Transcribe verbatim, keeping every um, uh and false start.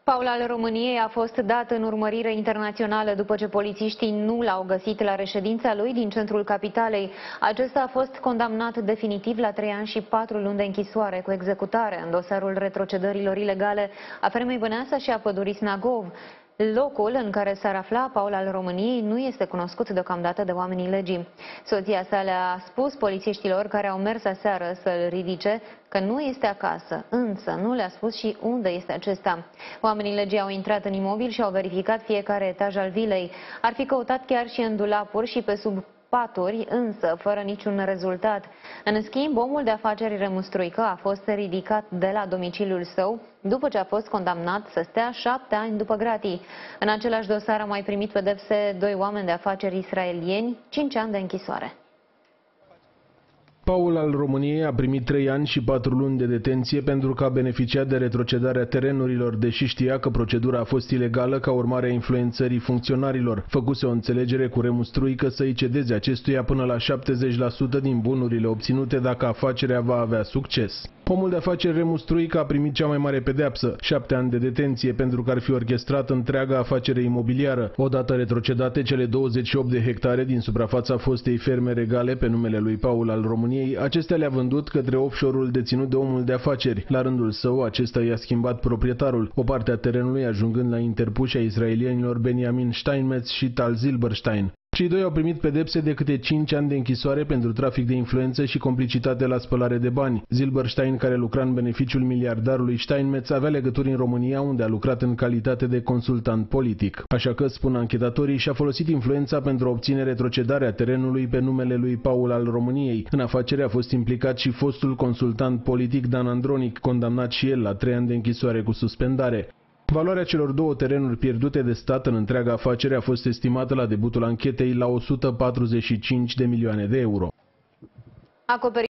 Paul al României a fost dat în urmărire internațională după ce polițiștii nu l-au găsit la reședința lui din centrul capitalei. Acesta a fost condamnat definitiv la trei ani și patru luni de închisoare cu executare în dosarul retrocedărilor ilegale a fermei Băneasa și a pădurii Snagov. Locul în care s-ar afla Paul al României nu este cunoscut deocamdată de oamenii legii. Soția sa le-a spus polițiștilor care au mers aseară să-l ridice că nu este acasă, însă nu le-a spus și unde este acesta. Oamenii legii au intrat în imobil și au verificat fiecare etaj al vilei. Ar fi căutat chiar și în dulapuri și pe sub paturi, însă fără niciun rezultat. În schimb, omul de afaceri Remus Struică a fost ridicat de la domiciliul său după ce a fost condamnat să stea șapte ani după gratii. În același dosar au mai primit pedepse doi oameni de afaceri israelieni, cinci ani de închisoare. Paul al României a primit trei ani și patru luni de detenție pentru că a beneficiat de retrocedarea terenurilor, deși știa că procedura a fost ilegală ca urmare a influențării funcționarilor. Făcuse o înțelegere cu Remus Struică să-i cedeze acestuia până la șaptezeci la sută din bunurile obținute dacă afacerea va avea succes. Omul de afaceri Remus Struică a primit cea mai mare pedeapsă, șapte ani de detenție, pentru că ar fi orchestrat întreaga afacere imobiliară. Odată retrocedate cele douăzeci și opt de hectare din suprafața fostei ferme regale pe numele lui Paul al României, acestea le-a vândut către offshore-ul deținut de omul de afaceri. La rândul său, acesta i-a schimbat proprietarul, o parte a terenului ajungând la interpușa israelienilor Benjamin Steinmetz și Tal Zilberstein. Cei doi au primit pedepse de câte cinci ani de închisoare pentru trafic de influență și complicitate la spălare de bani. Zilberstein, care lucra în beneficiul miliardarului Steinmetz, avea legături în România, unde a lucrat în calitate de consultant politic. Așa că, spun anchetatorii, și-a folosit influența pentru a obține retrocedarea terenului pe numele lui Paul al României. În afacere a fost implicat și fostul consultant politic Dan Andronic, condamnat și el la trei ani de închisoare cu suspendare. Valoarea celor două terenuri pierdute de stat în întreaga afacere a fost estimată la debutul anchetei la o sută patruzeci și cinci de milioane de euro.